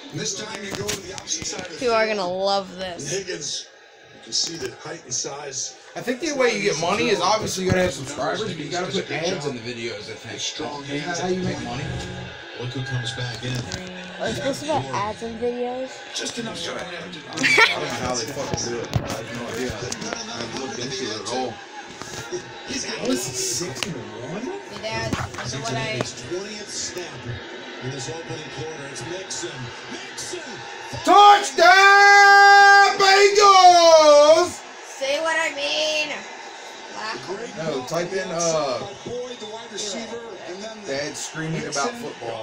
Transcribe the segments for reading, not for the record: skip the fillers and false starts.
This time you go to the opposite side of the People are gonna love this. Higgins, you can see the height and size. I think the way you get money is obviously you gotta have subscribers, but you gotta put ads in the videos, I think. Isn't that how you make money? Look who comes back in. Are supposed to put ads in videos? Just enough so I I don't know how they fucking do it. I have no idea. I haven't looked into it at all. This is 6-1. Dad, that's what I... His 20th snap in this opening quarter. It's Mixon. Touchdown, Bengals! Say what I mean. No, type in Dad screaming about football.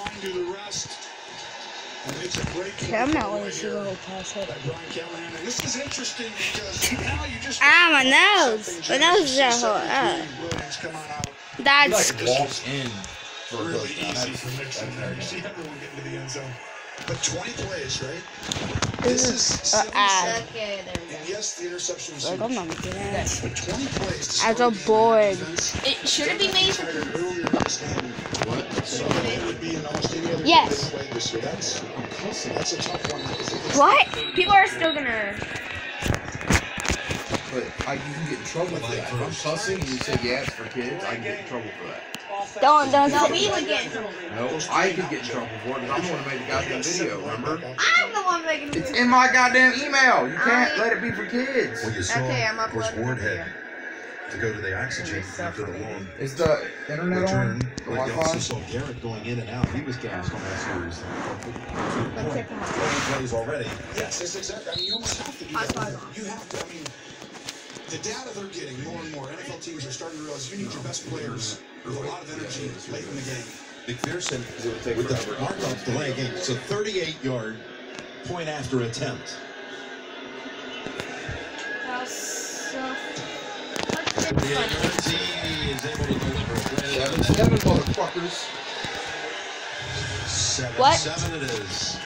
I'm not going to see the whole pass it. This is interesting because now you just My nose. My nose is a whole. That's. He like walks in for a really touchdown. easy for Mixon there. You see everyone getting to the end zone. But 20 plays, right? This is is 77. ad. Okay, there we go. And yes, the interception was Like, I'm not making that. but 20 plays to As start a the game board. defense. Should it be made? Earlier in this game, What? so it would be in almost any other Yes. game this year. That's a tough one. What? People are still gonna. But you can get in trouble for that. If I'm cussing and you say yeah, it's for kids, I can get in trouble for that. Don't. No, we would get in trouble. No, I could get in trouble for it because I'm the one who made the goddamn video, remember? I'm the one making It's it. in my goddamn email. You can't let it be for kids. Well, you saw, Okay, I'm of course, uploading Ward the had to go to the oxygen after the long Is the internet on? return. The But you also Wi-Fi? saw Garrett going in and out. He was gassed on that series. 20 plays already. Yes, that's exactly. I mean, you almost have to do that. You have to. I mean, the data they're getting more and more, NFL teams are starting to realize you need your best players with a lot of energy late in the game. McPherson with the Cardinals delay game. So 38-yard point after attempt. He is able to deliver. 7-7, motherfuckers. What? 7-7 it is.